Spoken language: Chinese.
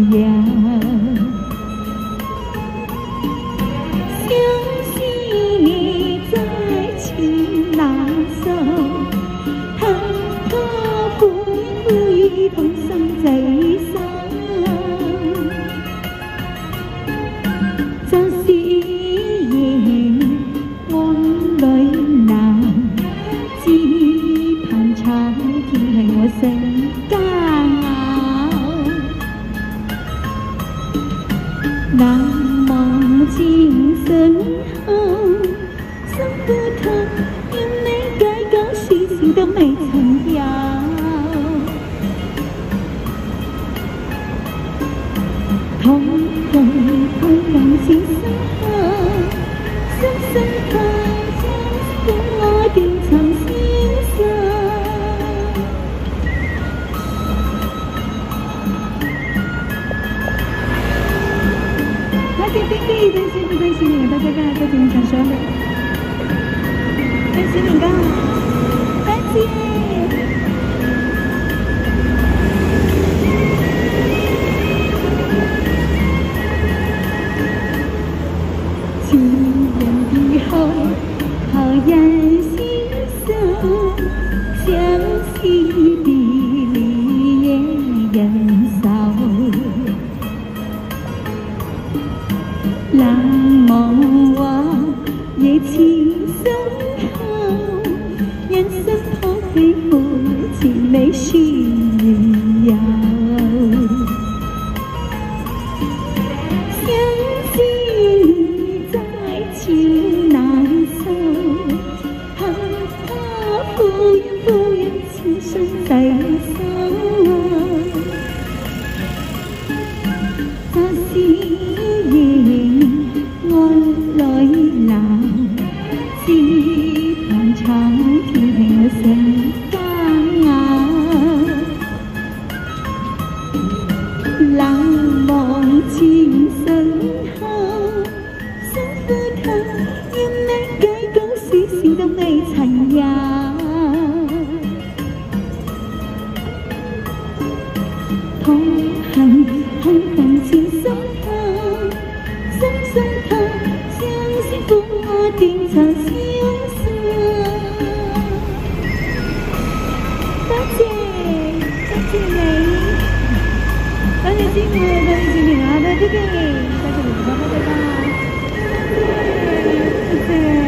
同心仔生，就是夜安裏難，只盼秋天係我成家難忘情深厚，想和他有沒改過，事情都沒曾有。痛痛痛感情深厚，深深刻將我典藏心上。那谢丁丁，真心不真心你，大家刚才在节目上说的，真心你刚好，感谢。好人心手，相思的离也人少，冷望我也情深厚，人生可比夫妻沒需要。相信你在情難受，恨他敷衍敷衍，情深在手。那是夜安來鬧，只盼秋天係我成家冷望情深厚，想和他也沒改過，事情都沒曾有。痛恨痛恨情深厚，深深刻將幸福我典藏心上。多謝你，多謝師傅，多謝小明啊，多謝你，多謝你，拜拜拜拜，多謝。